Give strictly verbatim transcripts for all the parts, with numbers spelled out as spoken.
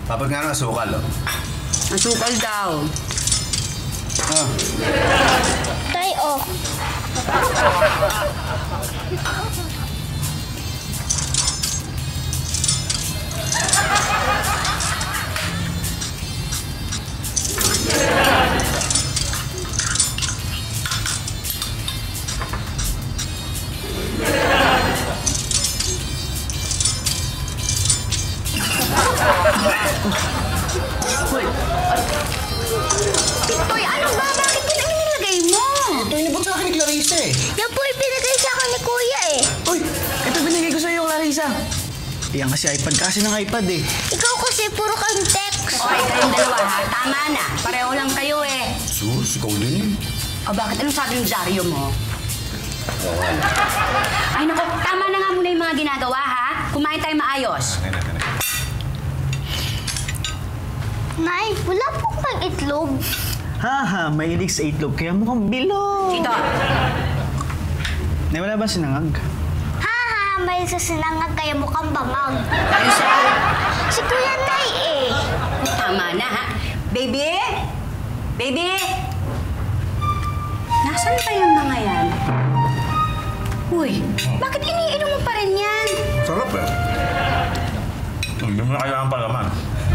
Dapat nga ng asukal, oh. Asukal daw. Ah. Tay, oh. Toy, ano ba? Bakit yan ang nilagay mo? Ito inabot sa akin ni Clarissa eh. Yan po yung binigay sa akin ni Kuya eh. Uy, ito binigay ko sa'yo, Clarissa. Iyan kasi iPad kasi ng iPad eh. Ikaw kasi puro kang text. Okay, kayong dalawa ha. Tama na. Pareho lang kayo eh. Sus, ikaw din. O bakit? Anong sabi ng dyaryo mo? Ay naku, tama na nga muna yung mga ginagawa ha. Kumain tayo maayos. Nay, wala po bang itlog? Haha, mahilig sa itlog kaya mukhang bilog. Chito, Nay, wala ba sinangag? Haha, may sasinangag kaya mukhang bamag. Clarissa, Si Kuya Nay eh. tama na ha. Baby? Baby? Nasaan pa yung mga yan? Uy, bakit iniinom mo pa rin yan? Sarap eh. Hindi mo na kailangan palaman.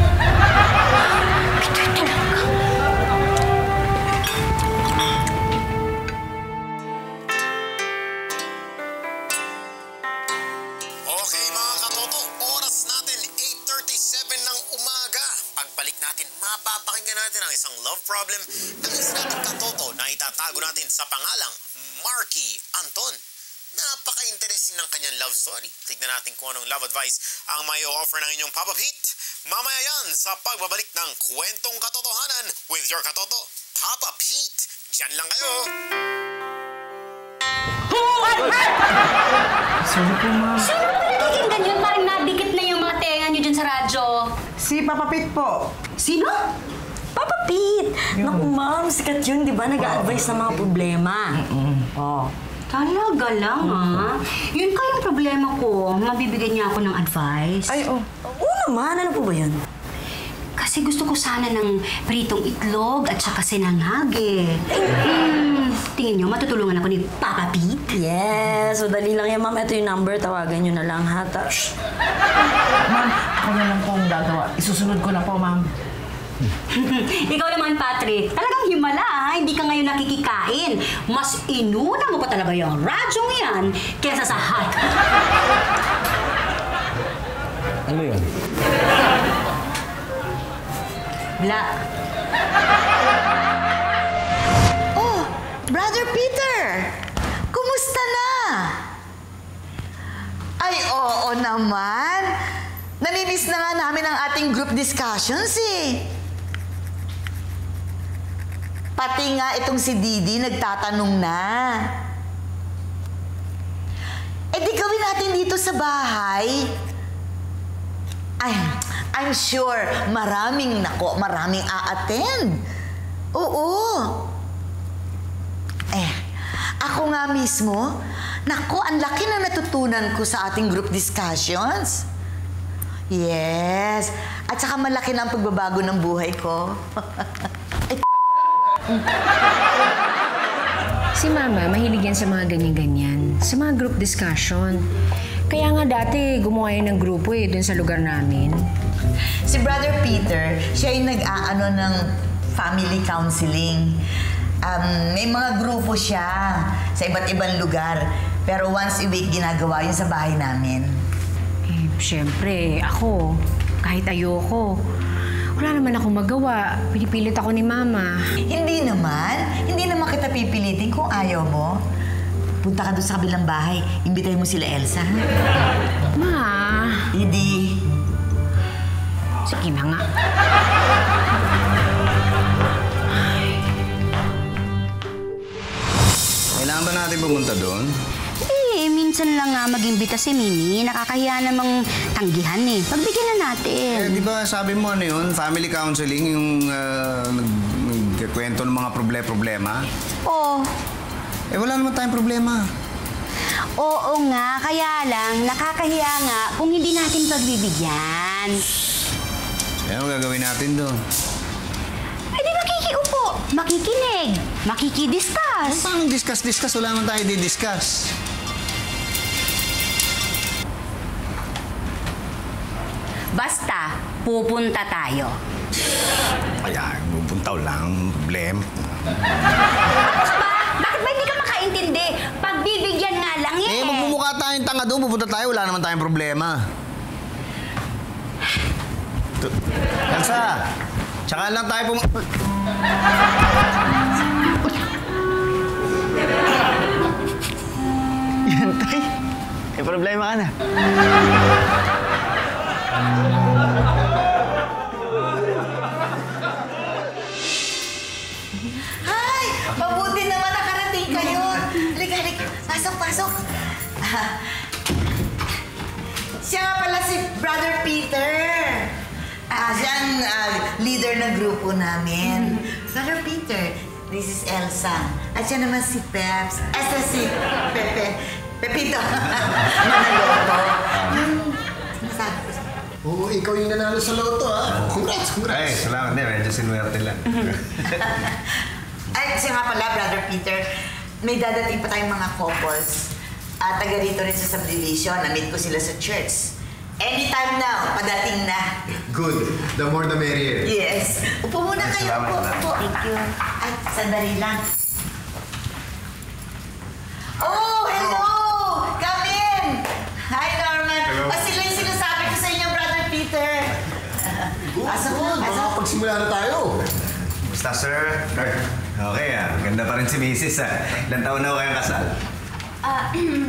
Okay mga katoto, oras natin eight thirty-seven ng umaga. Pagbalik natin, mapapakinggan natin ang isang love problem ng isa nating katoto na itatago natin sa pangalang Marky Anton. Napaka-interesting ng kanyang love story. Tignan natin kung anong love advice ang may offer ng inyong Papa Pete. Mamaya yan sa pagbabalik ng Kwentong Katotohanan with your katoto, Papa Pete. Diyan lang kayo. Sorry po, ma'am. Sino ba nagiging ganyan? Parang nadikit na yung mga tenga nyo dyan sa radyo. Si Papa Pete po. Sino? Papa Pete! Naku, ma'am, sikat yun, di ba? Nag-a-advise ng mga problema. Oh. Talaga lang, ha? Yun kayong problema ko. Mabibigyan niya ako ng advice. Ay, oh. Oo naman, ano po ba yun? Kasi gusto ko sana ng pritong itlog at saka sinangag, eh. Hmm, tingin niyo, matutulungan ako ni Papa Pete? Yes, so dali lang yan, ma'am. Ito yung number, tawagan nyo na lang, ha? Ta- Ma'am, ako na lang po ang gagawa. Isusunod ko na po, ma'am. Ikaw naman, Patrick. Talagang himala, ha? Hindi ka ngayon nakikikain. Mas inuna mo pa talaga yung radyong yan kesa sa hot. Ano yun? Black. Oh, Brother Peter! Kumusta na? Ay, oo naman. Namimiss na nga namin ang ating group discussions eh. Pati nga itong si Didi nagtatanong na. Eh di gawin natin dito sa bahay. Ay, I'm sure maraming nako, maraming a-attend. Oo. Eh, ako nga mismo, nako, ang laki na natutunan ko sa ating group discussions. Yes. At saka malaki na ang pagbabago ng buhay ko. Si Mama, mahilig yan sa mga ganyan-ganyan. Sa mga group discussion. Kaya nga dati, gumawa yun ng grupo eh, dun sa lugar namin. Si Brother Peter, siya yung nag-aano ng family counseling. Um, may mga grupo siya sa iba't ibang lugar. Pero once a week, ginagawa yun sa bahay namin. Eh, syempre, ako, kahit ayoko, wala naman akong magawa. Pinipilit ako ni Mama. Hindi naman. Hindi naman kita pipilitin kung ayaw mo. Punta ka doon sa kabilang bahay. Imbitahin mo sila Elsa, ha? Ma! Hindi. Sige na nga. Kailangan ba natin pumunta doon? Eh, minsan lang nga mag-imbita si Mimi. Nakakahiya namang tanggihan eh. Pagbigyan na natin. Eh, di ba sabi mo ano yun? Family counseling, yung uh, nagkikwento ng mga proble-problema? Oo. Eh, wala naman tayong problema. Oo nga, kaya lang, nakakahiya nga kung hindi natin pagbibigyan. Ano gagawin natin doon? Eh di makikiupo, makikinig, makikidiscuss. Paano discuss-discuss? Wala naman tayo di-discuss. Basta, pupunta tayo. Kaya, pupuntaw lang. Problema. Ano ba? Bakit ba hindi ka makaintindi? Pagbibigyan nga lang eh. Eh, magmumukha tayong tanga doon. Pupunta tayo. Wala naman tayong problema. Elsa, tsaka lang tayo pum... Yan, tay. May problema ka na. Hi! Mabuti naman nakarating kayo. Halika, halika. Pasok, pasok. Ah, siya nga pala si Brother Peter. Ah, siya ang ah, leader ng grupo namin. Brother Peter, this is Elsa. At siya naman si Peps. Asa si Pepe. Pepito. Manaloto. Yung sinasabi ko sa... Oo, ikaw yung nanalo sa loto, ha? Congrats, congrats. Ay, salamat din. Medyo sinuwerte lang. Ay, siya nga pala, Brother Peter, may dadating pa tayong mga couples. At taga rito rin sa subdivision. Na-meet ko sila sa church. Anytime now, padating na. Good. The more the merrier. Yes. Upo muna Ay, kayo. salamat, Upo, salamat. upo. Thank you. Ay, sandali lang. Oh, hello! Come in! Hi, Norman. Hello. Ah, sila yung sinasabi ko sa inyo, Brother Peter. Pasok mo, Good. pasok. Makapagsimula na tayo. Basta, sir. Okay, ah. Ganda pa rin si Missus ah. Ilang taon na ho kayong kasal? Ah,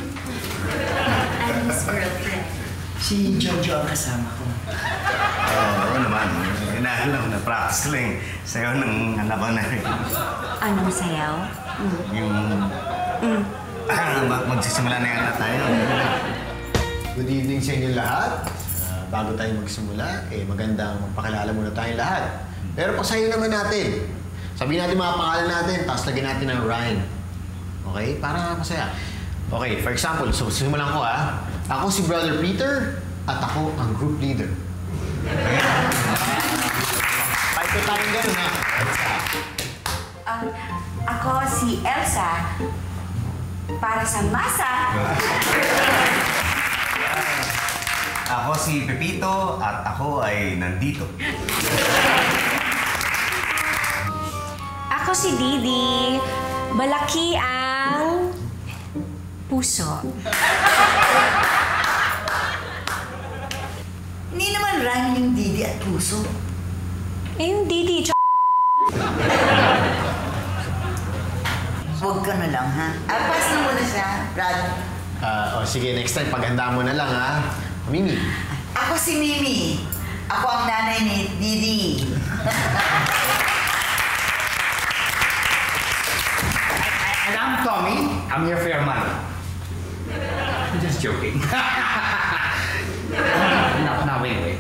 I'm his girlfriend. Si Jojo ang kasama ko. Oo, oo naman. Inaalam na practice ko lang. Sayo ng anak ko na rin. Anong sayaw? Yung... Ah, mag- magsisimula na yung anak tayo. Good evening sa inyo lahat. Ah, bago tayo magsimula, eh magandang magpakilala muna tayong lahat. Pero pasayo naman natin. Sabihin natin mga pangalan natin, tapos lagyan natin ng rhyme. Okay? Para masaya. Okay, for example, so simulan ko ah. Ako si Brother Peter at ako ang group leader. Fight ko tayong ganun ha. Um, ako si Elsa. Para sa masa. Ako si Pepito at ako ay nandito. Ako si Didi. Malaki ang puso. Hindi naman rhyme yung Didi at puso. Eh, yung Didi, ch- Huwag ka na lang, ha? Ah, pass na muna siya, Brad. Ah, oh, sige, next time paghanda mo na lang ha. Mimi. Ako si Mimi. Ako ang nanay ni Didi. And I'm Tommy. I'm here for your money. I'm just joking. no, no, wait, wait.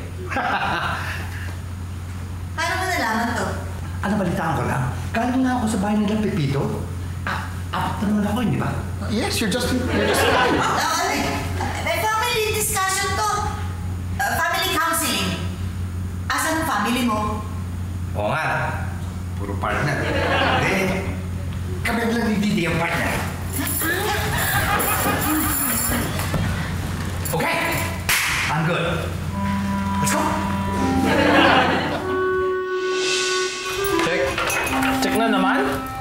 Paano mo nalaman to? Ano, balitaan ko lang. Galing nga ako sa bahay nila, Pepito. Ah, apat na naman ako, hindi ba? Yes, you're just you're just alive. Ah, ano eh? May family discussion to. Uh, family counseling. Asan ang family mo? Oo nga. Puro partner. Hindi. Kami lang ni Didi ang partner. Okay. I'm good. Let's go. Check. Check na naman.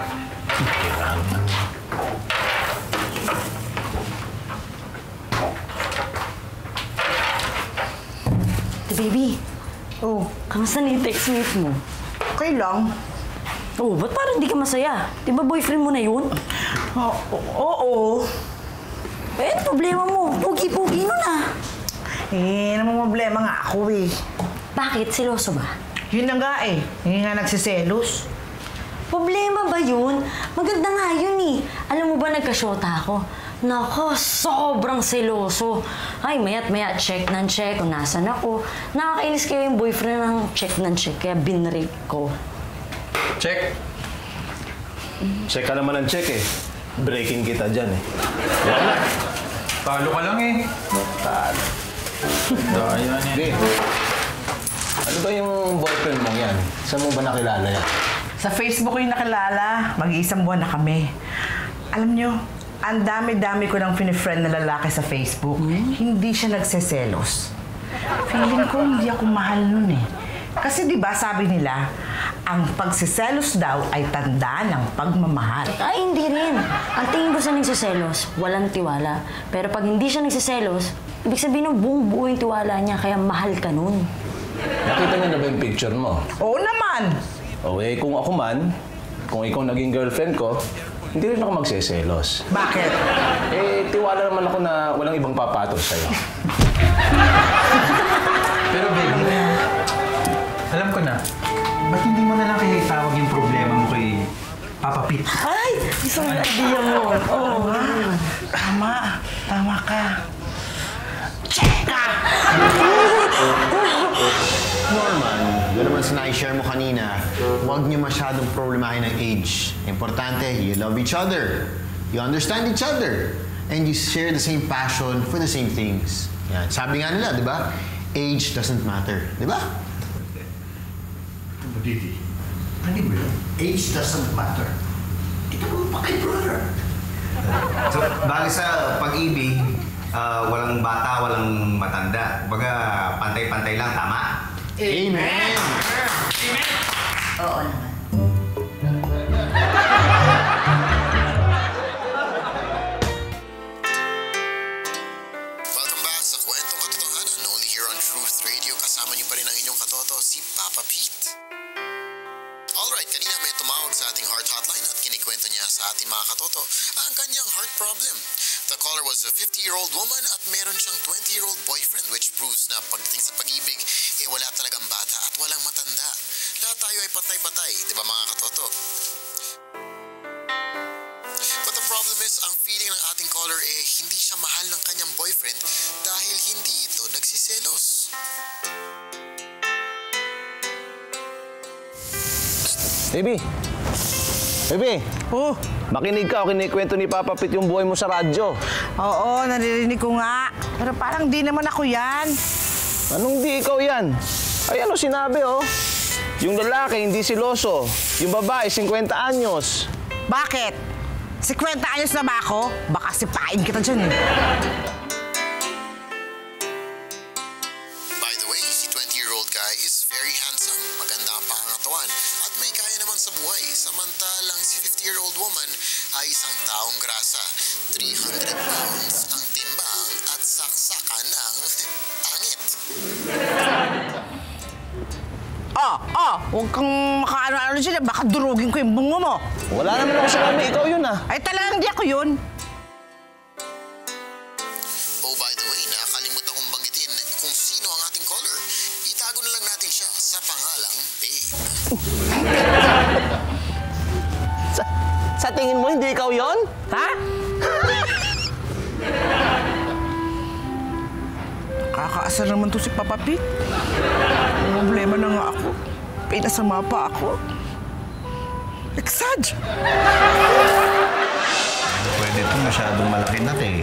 Baby. Oh, kamusta na yung text mate mo? Okay lang. Oh, ba't parang hindi ka masaya? Di ba boyfriend mo na yun? Oo. oo. Eh, ano problema mo? Pugi-pugi nun ah. Eh, namang problema nga ako eh. Bakit? Siloso ba? Yun na nga eh. Hindi nga nagsiselos. Problema ba yun? Maganda nga yun eh. Alam mo ba, nagkasyota ako. Nako, sobrang seloso. Ay, maya't maya, check ng check kung nasan ako. Nakakainis kayo yung boyfriend ng check ng check, kaya binrake ko. Check. Check ka naman ng check eh. Breaking kita dyan eh. Wala. Talo ka lang eh. Talo. Daya yan eh. Ano ba yung boyfriend mong yan? Saan mo ba nakilala yan? Sa Facebook ko yung nakilala. Mag-iisang buwan na kami. Alam nyo, ang dami-dami ko ng pinifriend na lalaki sa Facebook. Hmm? Hindi siya nagseselos. Feeling ko hindi ako mahal nun eh. Kasi di ba sabi nila, ang pagsiselos daw ay tanda ng pagmamahal. Ay, hindi rin. Ang tingin ko sa nagsiselos, walang tiwala. Pero pag hindi siya nagsiselos, ibig sabihin ng buong buo yung tiwala niya, kaya mahal ka nun. Nakita niyo na ba yung picture mo? Oo naman! O eh, kung ako man, kung ikaw naging girlfriend ko, hindi rin ako magseselos. Bakit? Eh, tiwala naman ako na walang ibang papatos sa'yo. Pero baby, alam ko na, ba't hindi mo na lang kaya itawag yung problema mo kay Papa Pete? Ay! Isang idea mo. Oo nga. Tama. Tama ka. Cheka! Norman, yun naman sa na-share mo kanina, huwag niyo masyadong problemahin ng age. Importante, you love each other. You understand each other. And you share the same passion for the same things. Yan. Sabi nga nila, di ba? Age doesn't matter. Di ba? Didi, ano ba yun? Age doesn't matter. Ito mo pa kay brother. So, bagay sa pag-ibig, uh, walang bata, walang matanda. Baga, pantay-pantay lang, tama? Amen! Amen! Oo naman. Welcome back sa Kwentong Katotohanan, only here on Truth Radio. Kasama niyo pa rin ang inyong katoto, si Papa Pete. Alright, kanina may tumawag sa ating heart hotline at kinikwento niya sa ating mga katoto ang kanyang heart problem. The caller was a fifty-year-old woman at meron siyang twenty-year-old boyfriend, which proves na pagdating sa pag-ibig, eh wala talagang bata at walang matanda. Lahat tayo ay patay-patay, di ba mga katoto? But the problem is, ang feeling ng ating caller eh hindi siya mahal ng kanyang boyfriend dahil hindi ito nagsiselos. Baby! Baby! Oh! Makinig ka o kinikwento ni Papa Pete yung buhay mo sa radyo. Oo, naririnig ko nga. Pero parang di naman ako yan. Anong di ikaw yan? Ay ano sinabi oh? Yung lalaki hindi siloso. Yung babae, fifty anyos. Bakit? fifty anyos na ba ako? Baka sipain kita dyan eh. By the way, si twenty-year-old guy is very handsome, maganda ang pangangatawan at may kaya naman sa buhay. Samantalang si fifty-year-old woman ay isang taong grasa. three hundred pounds ang timbang at saksakan ng pangit. Oh, oh, huwag kang makaano-ano dyan. Baka durugin ko yung bungo mo. Wala naman ako sinabi, ikaw yun ah. Ay talagang di ako yun. Oh, by the way, nakakalimutan kong banggitin kung sino ang ating caller. Itago na lang natin siya sa pangalang Babe. Sa, sa tingin mo, hindi ikaw yun? Ha? Kakaasar naman to si Papa Pete. Problema na nga ako. Pinasama pa ako. Exag! Pwede ito, masyadong malaki na eh.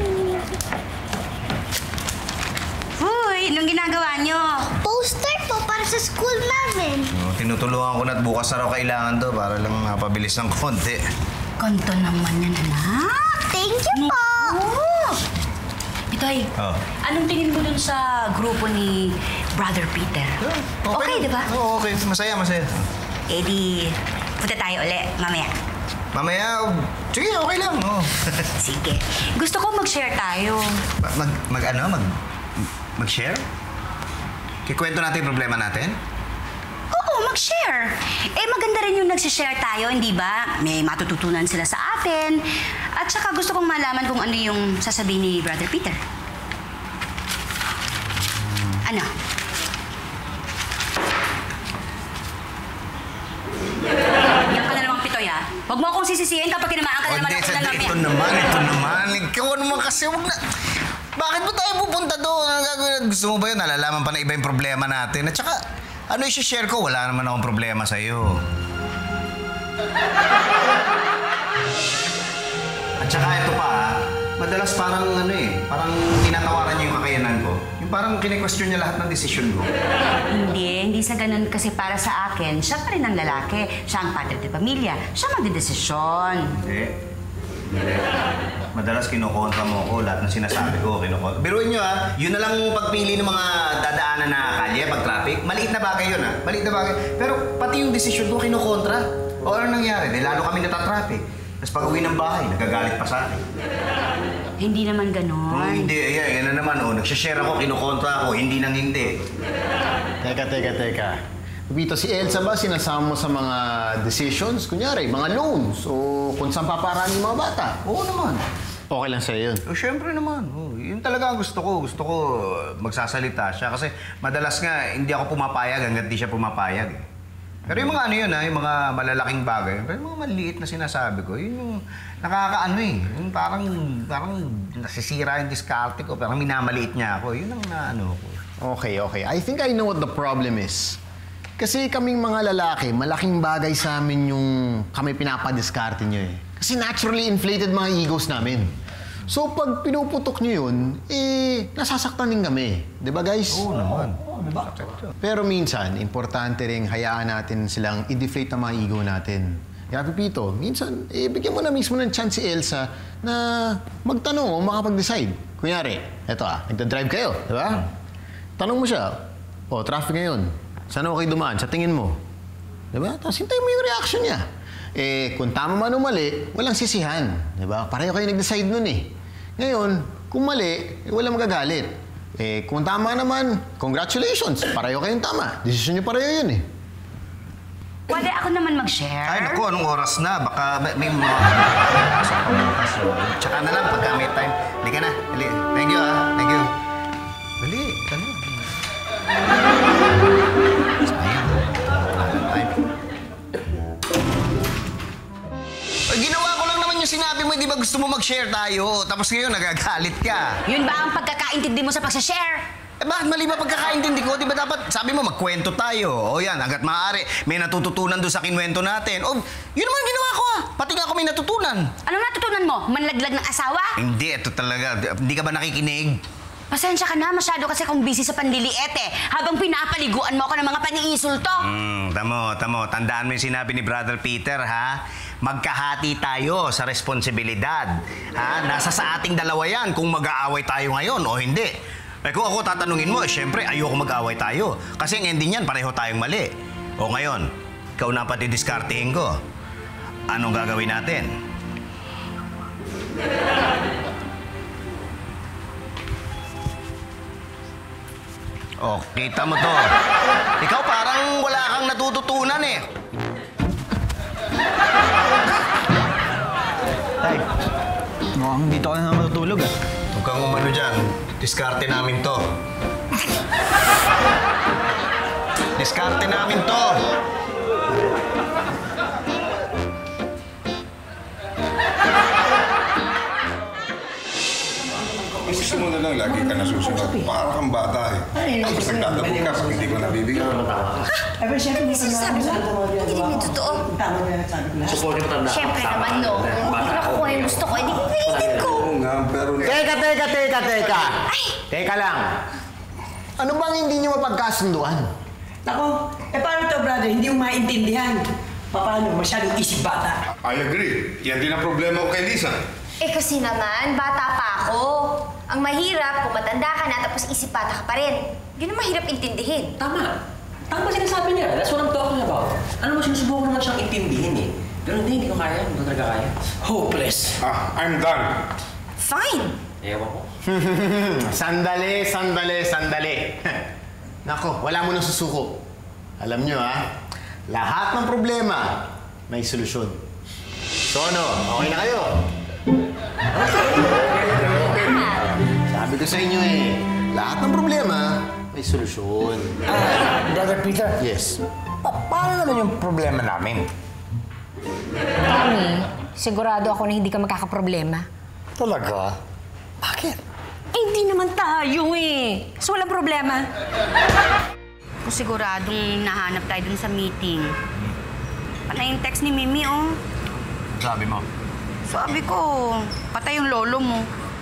Uy, anong ginagawa nyo? Poster po para sa school namin. No, tinutulungan ko na at bukas na raw kailangan to para lang mapabilis ng konti. Kanto naman yan, anak. Thank you po. Oh. Itoy, Oh. anong tingin mo dun sa grupo ni Brother Peter? Okay, di ba? Oo, okay. Masaya, masaya. Eh di, punta tayo uli mamaya. Mamaya, sige, okay lang. Oh. Sige. Gusto ko mag-share tayo. mag, mag, ano, mag, mag-share? Kikwento natin yung problema natin? Oo, mag-share. Eh, maganda rin yung nagsishare tayo, hindi ba? May matututunan sila sa atin. At saka gusto kong malaman kung ano yung sasabihin ni Brother Peter. Ano? Yan ka na namang pitoy, ha? Huwag mo akong sisisihin kapag kinamaan ka na naman ako ng Ito naman, ito naman. Ikaw naman kasi, huwag na... Bakit ba tayo pupunta doon? Ano gagawin? Gusto mo ba yun? Nalalaman pa na iba yung problema natin. At saka, ano i-share ko? Wala naman akong problema sa'yo. At saka ito pa, ha? madalas parang ano eh, parang tinatawaran niya yung kakayanan ko. Yung parang kine-question niya lahat ng desisyon ko. Hindi, hindi sa ganun kasi para sa akin. Siya pa rin ang lalaki. Siya ang padre de pamilya. Siya magdedesisyon. Hindi. Hindi. Madalas kinukontra mo ko, lahat ng sinasabi ko, kinukontra. Biruin nyo ha, yun na lang pagpili ng mga dadaanan na kalye, pag traffic. Maliit na bagay yun ha, maliit na bagay. Pero pati yung desisyon ko, kinukontra. O ano nangyari? Di lalo kami natatraffic. Tapos pag uwi ng bahay, nagagalit pa sa akin. Hindi naman ganon. Oh, hindi, ayan, yan na naman. Oh. Nagsishare ako, kinukontra ako, hindi nang hindi. Teka, teka, teka. Pipito, si Elsa ba sinasama mo sa mga decisions? Kunyari, mga loans o kung saan paparaan yung mga bata? Oo naman. Okay lang sa'yo yun? Oh, syempre naman. Oh, yun talaga ang gusto ko. Gusto ko magsasalita siya kasi madalas nga hindi ako pumapayag hanggat di siya pumapayag. Eh. Pero yung mga ano yun ha, yung mga malalaking bagay, pero yung mga maliit na sinasabi ko, yun yung nakakaano eh. Yung parang, parang nasisira yung diskarte ko, parang minamaliit niya ako. Yun ang naano ko. Okay, okay. I think I know what the problem is. Kasi kaming mga lalaki, malaking bagay sa amin yung kami pinapadiskarte nyo eh. Kasi naturally inflated mga egos namin. So pag pinuputok nyo yun, eh, nasasaktan din kami. Di ba guys? Oo naman. Oo, diba? Pero minsan, importante rin hayaan natin silang i-deflate ang mga ego natin. Kaya Pipito, minsan, eh, bigyan mo na mismo ng chance si Elsa na magtanong o makapag-decide. Kunyari, eto ah, nagda-drive kayo, di ba? Tanong mo siya, oh, traffic ngayon. Saan ako kayo dumaan? Sa tingin mo. Diba? Tapos hintayin mo yung reaction niya. Eh, kung tama man o mali, walang sisihan. Diba? Pareho kayo nag-decide nun eh. Ngayon, kung mali, eh, walang magagalit. Eh, kung tama naman, congratulations. Pareho kayong tama. Desisyon niyo pareho yun eh. Pwede ako naman mag-share? Ay, naku, anong oras na? Baka may, may mga... Pasok pa bukas. So, tsaka na lang pagka may time. Hindi ka na. Dali. Thank you ah. Thank you. Dali. Dali. Ginawa ko lang naman yung sinabi mo, di ba gusto mo mag-share tayo? Tapos ngayon, nagagalit ka. Yun ba ang pagkakaintindi mo sa pag-share? Eh bakit mali ba pagkakaintindi ko? Di ba dapat, sabi mo, magkwento tayo. O yan, hanggat maaari, may natututunan doon sa kinwento natin. O, yun naman ginawa ko ah. Pati nga ako may natutunan. Anong natutunan mo? Manlaglag ng asawa? Hindi, ito talaga. Hindi ka ba nakikinig? Pasensya ka na, masyado kasi akong busy sa panliliit eh. Habang pinapaliguan mo ako ng mga paniinsulto. Hmm, tamo, tamo. Tandaan mo yung sinabi ni Brother Peter, ha? Magkahati tayo sa responsibilidad. Ha? Nasa sa ating dalawa yan kung mag-aaway tayo ngayon o hindi. Eh kung ako tatanungin mo, eh, syempre ayoko mag-aaway tayo. Kasi ang ending yan, pareho tayong mali. O ngayon, ikaw na pati diskartehin ko. Anong gagawin natin? Oh, kita mo to. Ikaw parang wala kang natututunan eh. Tay, mukhang dito ka na naman matutulog ah. Huwag kang umano dyan. Diskarte namin to. Diskarte namin to. Gusto mo na lang, lagi ka nasusunod. Para kang bata eh. Tapos nagtatapo ka pag hindi ko nabibigyan. Ano sinasabi mo? Hindi mo totoo. Siyempre naman, no. Kung hindi ko nakukuha yung gusto ko, hindi ko pilitin ko. Oo nga, pero... Teka, teka, teka, teka. Teka lang. Ano bang hindi niyo mapagkasunduan? Nako, eh paano to brother? Hindi mo maintindihan. Paano? Masyadong isip bata. I agree. Yan din ang problema ko kay Lisa. Eh kasi naman, bata pa ako. Ang mahirap, kung matanda ka na tapos isip bata ka pa rin. Yun ang mahirap intindihin. Tama. Tama sinasabi niya. That's what I'm talking about. Ano mo, sinusubukan naman siyang intindihin eh. Pero hindi, hindi ko kaya. Hindi ko talaga kaya. Hopeless. Ah, I'm done. Fine. Ewan ko. Sandali, sandali, sandali. Nako, wala mo nang susuko. Alam nyo ha, lahat ng problema may solusyon. So ano, okay na kayo? Sabi ko sa inyo eh, lahat ng problema may solusyon. Ah, Brother Peter? Yes. Pa paano naman yung problema namin? Tommy, sigurado ako na hindi ka magkakaproblema. Talaga? Bakit? Eh, hindi naman tayo eh. So, walang problema. Kung siguradong nahanap tayo dun sa meeting. Panay yung text ni Mimi, oh. Sabi mo? Sabi ko, patay yung lolo mo.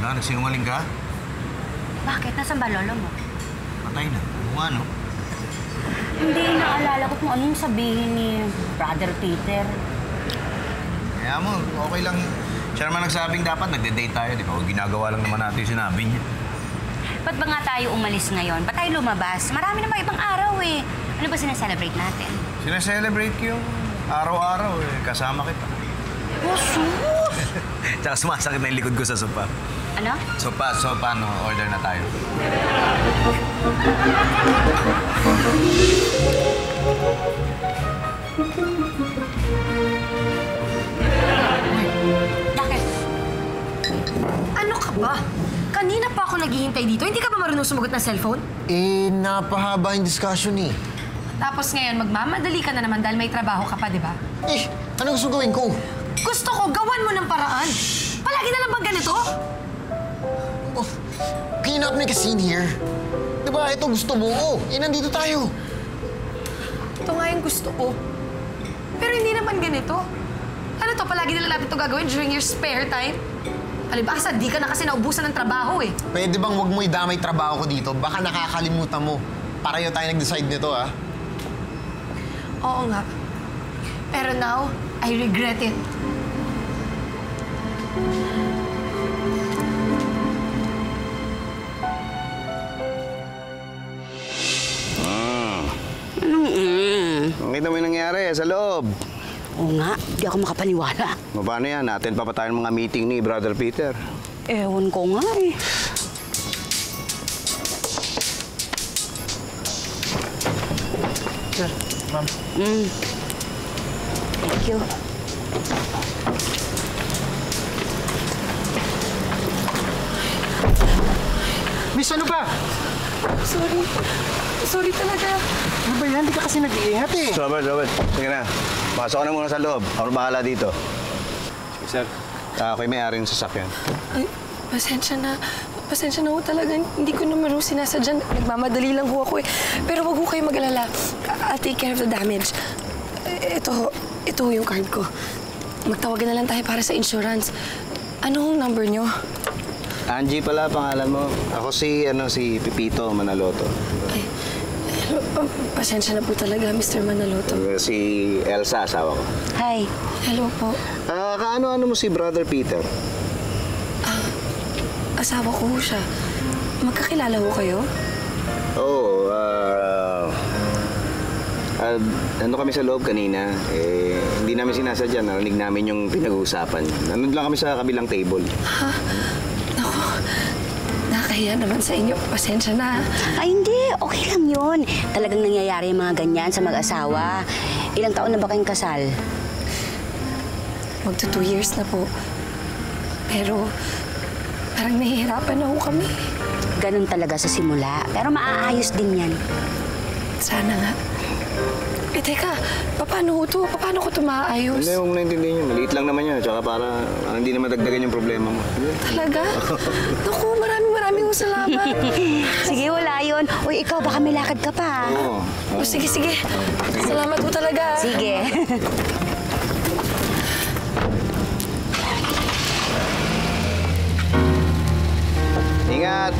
na? Nagsinungaling ka? Bakit? Nasaan ba lolo mo? Patay na. Ano nga, no? Hindi naalala ko kung anong sabihin ni Brother Peter. Kaya mo, okay lang. Siya naman nagsabing dapat nagde-date tayo, di ba? O ginagawa lang naman natin yung sinabi niya. Ba't ba nga tayo umalis ngayon? Ba't tayo lumabas? Marami namang ibang araw eh. Ano ba sineselebrate natin? Sineselebrate ko yung araw-araw eh. Kasama kita. Oh, sus! Tsaka sumasakit na yung likod ko sa sopa. Ano? Sopa, sopa, no? Order na tayo. Bakit? Ano ka ba? Kanina pa ako naghihintay dito. Hindi ka ba marunong sumagot ng cellphone? Eh, napahaba yung discussion eh. Tapos ngayon, magmamadali ka na naman dahil may trabaho ka pa, di ba? Eh, ano gusto gawin ko? Gusto ko, gawan mo ng paraan. Palagi na lang bang ganito? Oh, can you not make a scene here? Diba, ito gusto mo. Oh, eh, nandito tayo. Ito nga yung gusto ko. Pero hindi naman ganito. Ano to, palagi na lang natin ito gagawin during your spare time? Alibasa, di ka na kasi naubusan ng trabaho eh. Pwede bang wag mo idamay trabaho ko dito? Baka nakakalimutan mo. Pareho tayo nag-decide nito, ha? Oo nga. Pero now, I regret it. Mm. Anong mm? Nakita mo yung nangyari sa loob. Oo nga, di ako makapaniwala. Paano yan? Natin pa pa tayo ng mga meeting ni Brother Peter. Ewan ko nga eh. Sir, ma'am. Mm. Thank you. Miss, ano ba? Sorry. Sorry talaga. Ano ba yan? Hindi ka kasi nag-iingat eh. Robert, Robert. Sige na. Pasok ka na muna sa loob. Ako bahala dito. Sir. Uh, ako'y may-ari ng sasakyan. Ay, pasensya na. Pasensya na ho talaga. Hindi ko naman ho sinasadyan. Nagmamadali lang ho ako eh. Pero wag ho kayo mag-alala. I'll take care of the damage. Ito ho. Ito ho yung card ko. Magtawagan na lang tayo para sa insurance. Ano hong number nyo? Angie pala pangalan mo. Ako si, ano, si Pipito Manaloto. Ay, hello. Oh, pasensya na po talaga, Mister Manaloto. Si Elsa, asawa ko. Hi. Hello po. Ah, kaano-ano mo si Brother Peter? Ah, asawa ko ho siya. Magkakilala ho kayo? Oo, ah... Uh, ano kami sa loob kanina, eh, hindi namin sinasadya, narinig namin yung pinag-uusapan. Nandun lang kami sa kabilang table. Ha? Naku, nakahiya naman sa inyo. Pasensya na. Ay, hindi. Okay lang yun. Talagang nangyayari yung mga ganyan sa mag-asawa. Ilang taon na ba kayong kasal? Magto two years na po. Pero, parang nahihirapan na ho kami. Ganun talaga sa simula. Pero maaayos din yan. Sana nga. Eh, teka, paano ho to? Paano ko ito maaayos? Hindi, huwag mo naintindihan yun. Maliit lang naman yun. Tsaka para uh, hindi na madagdagan yung problema mo. Talaga? Naku, maraming maraming ho salamat. Sige, wala yun. Uy, ikaw, baka may lakad ka pa. Oo. Oh, sige, sige. Salamat ho talaga. Sige. Ingat!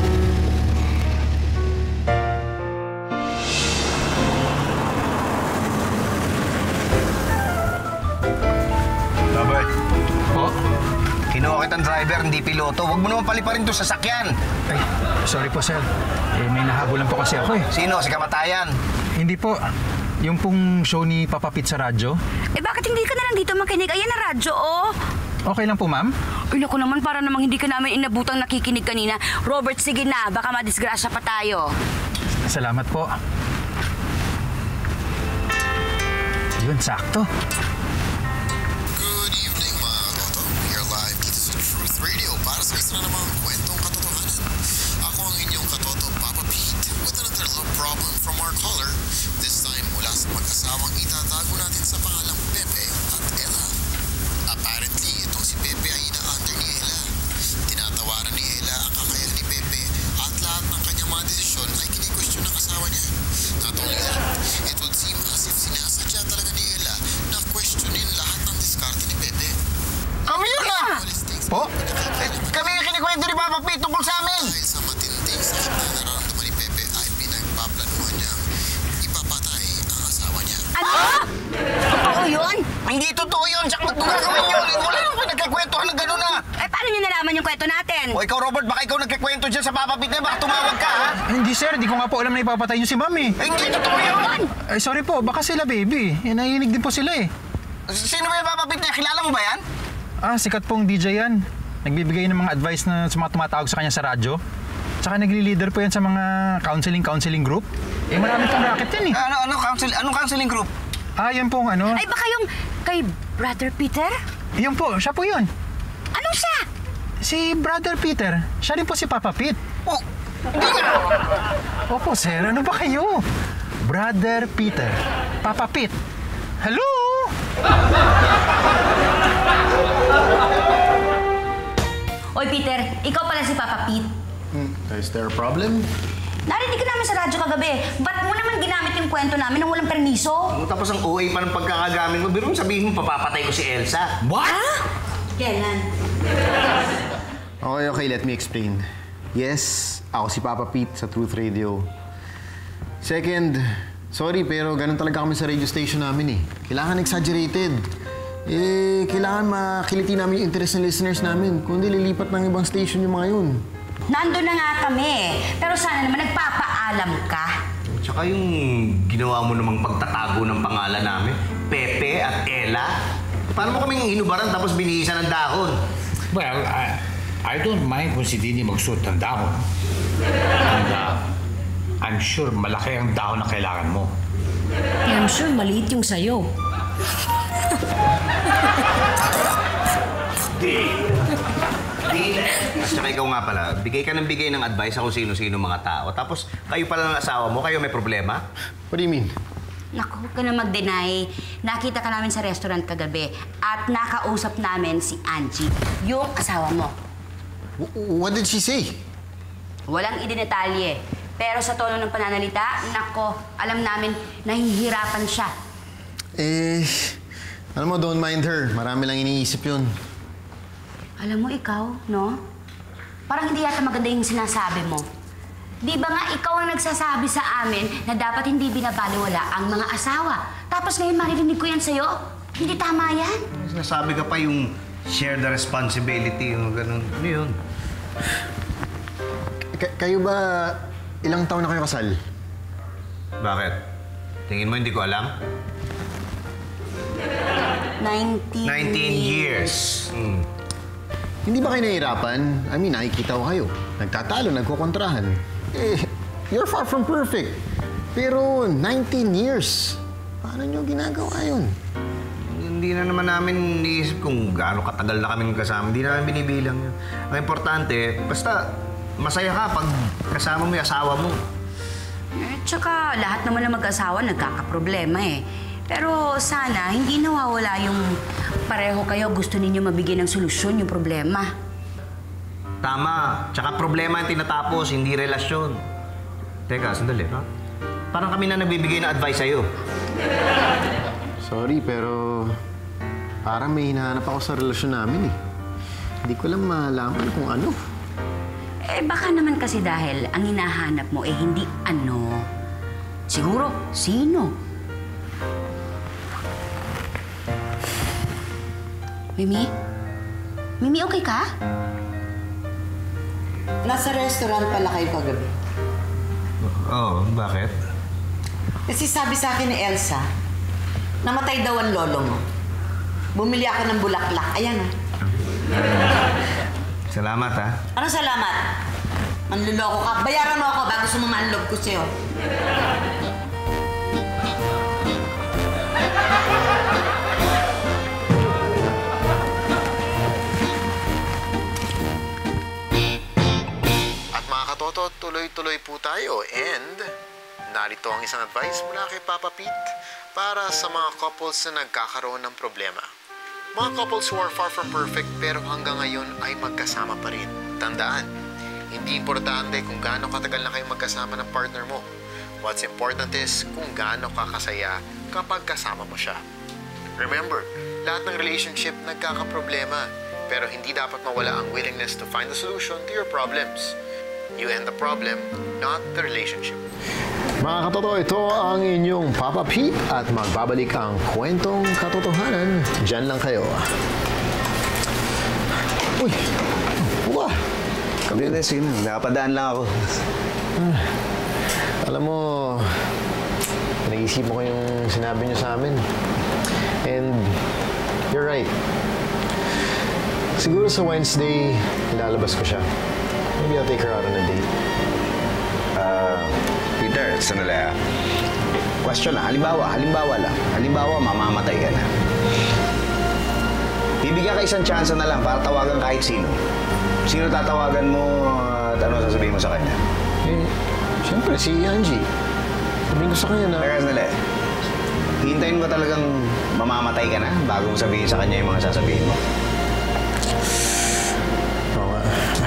Robert. Po? Kinuha kitang driver, hindi piloto. Huwag mo naman paliparin to sa sasakyan. Ay, sorry po, sir. Eh, may nahabulan po kasi ako eh. Sino? Si Kamatayan? Hindi po. Yung pong show ni Papa Pete sa radyo. Eh, bakit hindi ka na lang dito makinig? Ayan na radyo, oh. Okay lang po, ma'am? Uy, naku naman, para namang hindi ka namin inabutang nakikinig kanina. Robert, sige na. Baka madisgrasya pa tayo. Salamat po. Yun, sakto. Good evening, mga katoto. We are live dito sa Truth Radio para sa isa na namang kwentong katotohanan. Ako ang inyong katoto, Papa Pete, with another love problem from our caller. This time mula sa mag-asawang itatago natin sa pangalang Pepe at Ella. Apparently, itong si Pepe ay ina-under ni Ella. Tinatawaran ni Ella ang kakayahan ni Pepe at lahat ng kanyang mga desisyon ay kini-question ng asawa niya. Not only that, it would seem as if sinasadya talaga ni Ella na questionin lahat ng diskarte ni Pepe. Kami yun na! Po? Eh, kami yung kinikwento ni Papa P. O ikaw, Robert, baka ikaw nagkikwento dyan sa Papa Pete na, baka tumawag ka, ha? Hindi, sir. Di ko nga po alam na ipapatay niyo si Ma'am eh. Eh, hindi totoo yun! Ay, sorry po. Baka sila, baby. Eh, nahihinig din po sila eh. Sino ba yung Papa Pete na? Kilala mo ba yan? Ah, sikat pong D J yan. Nagbibigay ng mga advice na sa mga tumatawag sa kanya sa radyo. Tsaka nagli-leader po yan sa mga counseling-counseling group. Eh, marami pong racket yan eh. Ano, ano, counsel, anong counseling group? Ah, yan pong ano. Ay, baka yung kay Brother Peter? Yan po, siya po yun. Anong siya? Si Brother Peter. Siya rin po si Papa Pete. Oh, hindi nga! Opo, sir. Ano ba kayo? Brother Peter. Papa Pete. Hello? Oy, Peter, ikaw pala si Papa Pete. Hmm, is there a problem? Narinig ka namin sa radyo kagabi. Ba't mo naman ginamit yung kwento namin nang walang permiso? Tapos ang O A pa ng pagkakagamit mo, biro sabihin mo, papapatay ko si Elsa. What? Kailan? Okay, okay, let me explain. Yes, ako si Papa Pete sa Truth Radio. Second, sorry pero ganun talaga kami sa radio station namin eh. Kailangan exaggerated. Eh, kailangan makiliti namin yung interest ng listeners namin. Kung hindi, lilipat ng ibang station yung mga yun. Nandun na nga kami. Pero sana naman nagpapaalam ka. Tsaka yung ginawa mo namang pagtatago ng pangalan namin, Pepe at Ella. Paano mo kaming inubaran tapos binihisan ng dahon? Well, I, I don't mind kung si Dini magsuot ng dahon. And uh, I'm sure malaki ang dahon na kailangan mo. I'm sure maliit yung sayo. Di! Di! Tsaka ikaw nga pala, bigay ka ng bigay ng advice sa kung sino-sino mga tao. Tapos kayo pala ng asawa mo, kayo may problema? What do you mean? Naku, huwag ka na mag-deny. Nakita ka namin sa restaurant kagabi at nakausap namin si Angie, yung asawa mo. W- what did she say? Walang idinetalye. Pero sa tono ng pananalita, nako, alam namin nahihirapan siya. Eh, alam mo, don't mind her. Marami lang iniisip yun. Alam mo ikaw, no? Parang hindi yata maganda yung sinasabi mo. Di ba nga ikaw ang nagsasabi sa amin na dapat hindi binabaliwala ang mga asawa? Tapos ngayon maririnig ko yan sa'yo? Hindi tama yan? Sinasabi ka pa yung share the responsibility, yung ganun. Ano yun? K- kayo ba ilang taon na kayo kasal? Bakit? Tingin mo hindi ko alam? nineteen... nineteen years. Hmm. Hindi ba kayo nahihirapan? I mean, nakikita ko kayo. Nagtatalo, nagkukontrahan. Eh, you're far from perfect. Pero nineteen years. Paano nyo ginagawa yun? Hindi na naman namin iniisip kung gaano katagal na kaming kasama. Hindi namin binibilang yun. Ang importante, basta masaya ka pag kasama mo yung asawa mo. Eh, tsaka lahat naman ng mag-asawa nagkakaproblema eh. Pero sana hindi nawawala yung pareho kayo gusto ninyo mabigyan ng solusyon yung problema. Tama. Tsaka problema ang tinatapos, hindi relasyon. Teka, sandali, ha? Parang kami na nagbibigay ng advice sa'yo. Sorry, pero parang may hinahanap ako sa relasyon namin eh. Hindi ko lang malaman kung ano. Eh baka naman kasi dahil ang hinahanap mo eh hindi ano. Siguro, sino? Mimi? Mimi, okay ka? Nasa restaurant pala kayo kagabi. Oo, oh, bakit? Kasi sabi sa akin ni Elsa, namatay daw ang lolo mo. Bumili ako ng bulaklak. Ayan ah. Salamat, ha? Ano salamat? Manluloko ka. Bayaran mo ako bago sumamanlog ko sa'yo. At mga katoto, tuloy-tuloy po tayo. And narito ang isang advice mula kay Papa Pete para sa mga couples na nagkakaroon ng problema. Mga couples who are far from perfect pero hanggang ngayon ay magkasama pa rin. Tandaan, hindi importante kung gaano katagal na kayo magkasama ng partner mo. What's important is kung gaano ka kasaya kapag kasama mo siya. Remember, lahat ng relationship nagkakaproblema pero hindi dapat mawala ang willingness to find a solution to your problems. You end the problem, not the relationship. Mga katoto, ito ang inyong Papa Pete at magbabalik ang kwentong katotohanan. Diyan lang kayo. Uy! Uwa! natin. Hindi, sige na. Nakapadaan lang ako. Ah, alam mo, naisip mo ko yung sinabi niyo sa amin. And you're right. Siguro sa Wednesday, ilalabas ko siya. Maybe I'll take her out on a date. Uh, Peter, sandali ah. Question na, halimbawa, halimbawa lang. Halimbawa, mamamatay ka na. Bibigyan ka isang chance na lang para tawagan kahit sino. Sino tatawagan mo at ano sasabihin mo sa kanya? Eh, siyempre, si Angie. Sabihin ko sa kanya na... Teka, sandali. Hintayin mo talagang mamamatay ka na bago mo sabihin sa kanya yung mga sasabihin mo? Oo nga.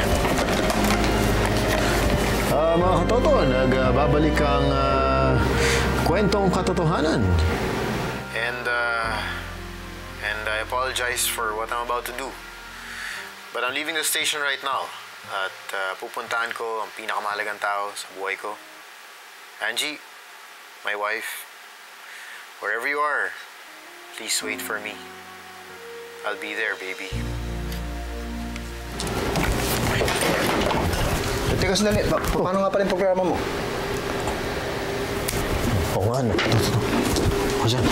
Uh, mga katoto, nagbabalik ang uh, kwentong katotohanan. And, uh, and I apologize for what I'm about to do. But I'm leaving the station right now. At uh, pupuntahan ko ang pinakamahalagang tao sa buhay ko. Angie, my wife, wherever you are, please wait for me. I'll be there, baby. Teka, sandali. Pa paano nga pala yung programa mo? Oo nga, ano? Ako dyan.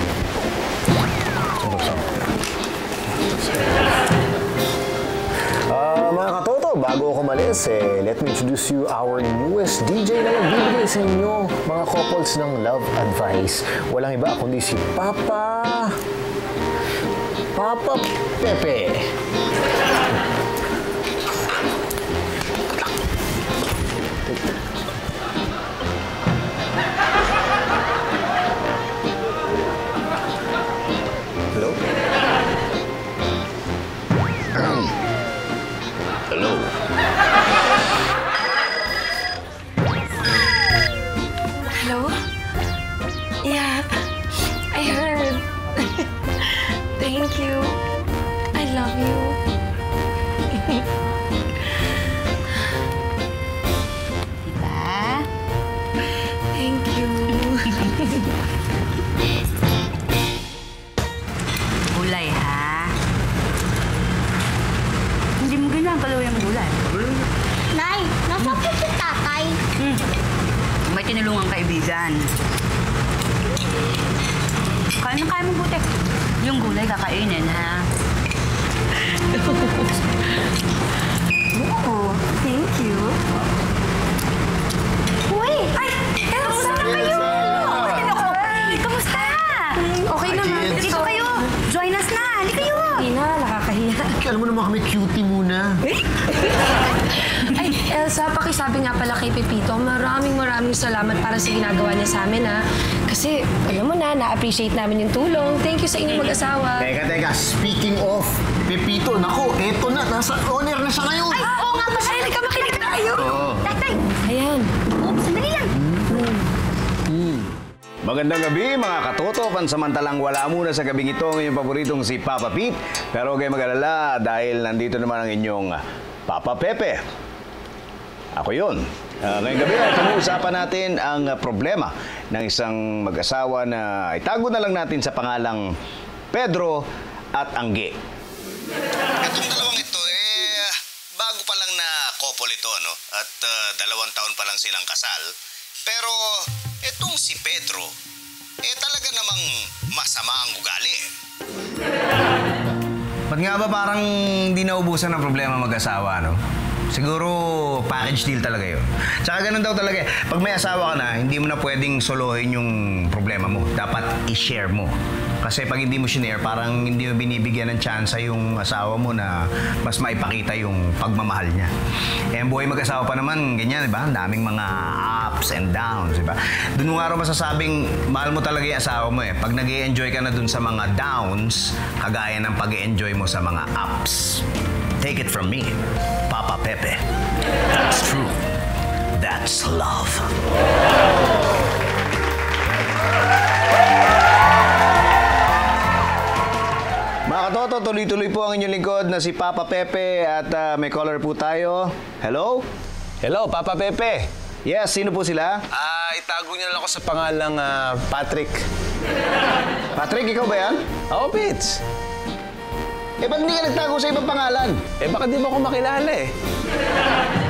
Uh, mga katoto, bago ako malis, eh, let me introduce you our newest D J na magbibigay sa inyo, mga couples ng love advice. Walang iba kundi si Papa... Papa Pepe. Hello? Hello? Hello? Yeah, I heard. Thank you. I love you. Diba? Thank you. Gulay, ha? Hindi mo ginagalaw yung gulay. Nay, nasa po si tatay. Hmm. May tinulungang kaibigan. Kaya na kaya mo buti. Yung gulay kakainin, ha? Oh, thank you. Uy! Ay! Kamusta na kayo? Ay, kamusta? Okay naman. Dito kayo. Join us na. Hindi kayo. Hindi na, nakakahiya. Alam mo naman kami cutie muna. Ay, Elsa, pakisabi nga pala kay Pepito, maraming maraming salamat para sa ginagawa niya sa amin, ha? Kasi, alam mo na, na-appreciate namin yung tulong. Thank you sa inyong mag-asawa. Teka, teka. Speaking of Pepito, naku, eto na. Nasa owner na siya ngayon. Ay, oo nga pa siya. Ay, nagkamakinig tayo. Oo. Tatay. Ayan. Oops, sandali lang. Magandang gabi mga katoto. Pansamantalang wala muna sa gabing ito ang inyong paboritong si Papa Pete. Pero huwag kayong mag-alala dahil nandito naman ang inyong Papa Pepe. Ako yun. Uh, ngayong gabi ay pag-uusapan natin ang uh, problema ng isang mag-asawa na itago na lang natin sa pangalang Pedro at Angge. Itong dalawang ito, eh, bago pa lang na couple ito, no? At uh, dalawang taon pa lang silang kasal. Pero itong si Pedro, eh talaga namang masama ang ugali. Ba't nga ba parang hindi naubusan ng problema mag-asawa, no? Siguro package deal talaga yun. Tsaka ganun daw talaga eh. Pag may asawa ka na, hindi mo na pwedeng solohin yung problema mo. Dapat i-share mo. Kasi pag hindi mo sinare, parang hindi mo binibigyan ng chance yung asawa mo na mas maipakita yung pagmamahal niya. Eh, ang buhay mag-asawa pa naman, ganyan, di ba? Ang daming mga ups and downs, di ba? Doon mo nga rin masasabing, mahal mo talaga yung asawa mo eh. Pag nag-i-enjoy ka na dun sa mga downs, kagaya ng pag-i-enjoy mo sa mga ups. Take it from me, Papa Pepe. It's true. That's love. Mga katoto, tuloy-tuloy po ang inyong lingkod na si Papa Pepe at uh, may caller po tayo. Hello? Hello, Papa Pepe. Yes, sino po sila? Ah, uh, itago niyo lang ako sa pangalang uh, Patrick. Patrick, ikaw ba yan? Oo, Pits. Eh, ba't hindi ka nagtago sa ibang pangalan? Eh, baka di mo ako makilala eh.